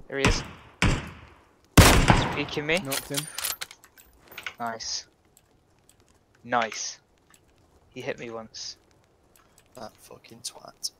There he is. He's peeking me. Knocked him. Nice. Nice. He hit me once. That fucking twat.